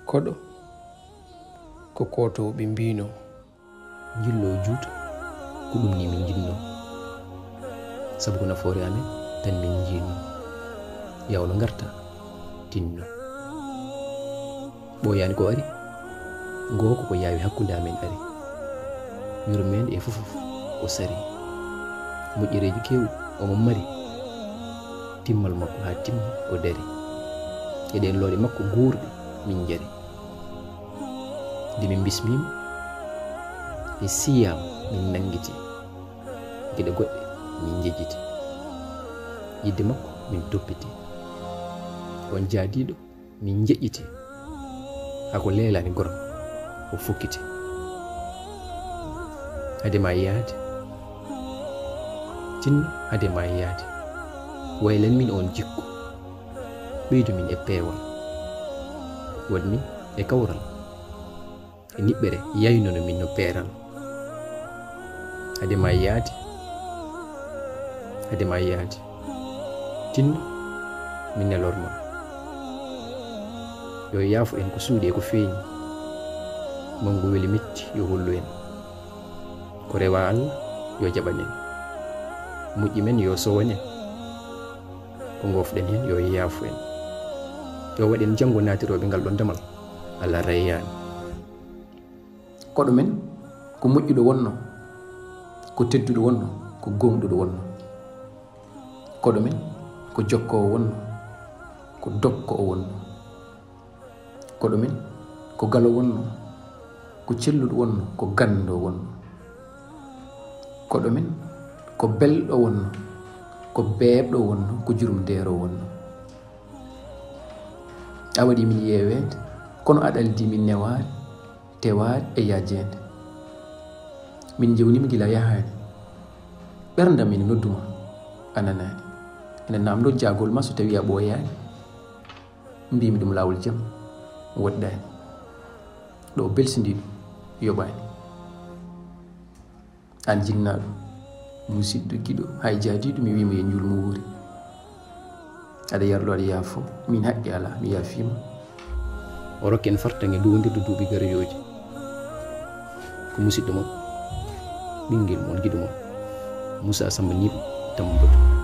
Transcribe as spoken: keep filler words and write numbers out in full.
koɗo ko koto ɓe mbino jillo juuta ko ɗum ni min jinno sabu ko nafoore amen tan min jinno yawno garta tinno ɓoyani ko ari goko ko yawi hakkude amen ari yurmede e fofof o sari moƴƴereji kewɗi omo mari timmal makko ha timmi o dari eɗen looɗe makko guurɗe min jari nde min bismima e siyam min nangguiti gueɗe goɗɗe min jejjiti yidde makko min toppiti on jaadiɗo min jeƴƴiti hako leelani gorom o fukkiti hade ma yaade tinno hade ma yaade waylan min on jikku ɓeydu min e peewal waɗmin e kawral e niɓɓere yaynono min no peeral hade ma yaade hade ma yaade tinno min nelorma yo yaafo en ko suuɗi e ko feeñi mangu weli metti yo hollu en ko rewa Allah yo jaɓanen moƴƴi men yo sowanen ko gofɗen hen yo yaafo en yo waɗen janggo natiroɓe ngal ɗon damal Allah rayyani koɗo men ko moƴƴuɗo wonno ko tedduɗo wonno ko gomɗuɗo wonno koɗo men ko jokkowo wonno ko dokko o wonno koɗo men ko galo wonno ko celluɗo wonno ko gando wonno koɗo men ko belɗo wonno ko beebɗo wonno ko jurumdero wonno a waɗi min yewede kono aɗaldi min newade tewade e yajede min jewnima gila yahani ɓerdam min nodduma ananani ene namdo jagol ma so tawi a ɓoyani mbimi ɗum lawol jaam woɗɗani ɗo belsidi ɗum yoɓani an jinnaɗo musidɗo giɗo hay jaadiɗo mi wima yo julmo wuuri aɗa yarlo aɗa yaafo min haqqi ala mi yaafima o rokken fartange duwodirde duuɓi gariyoji ko musidɗo mon ɓinguel mon giɗo mon Moussa Samba Niɓe Tambadou.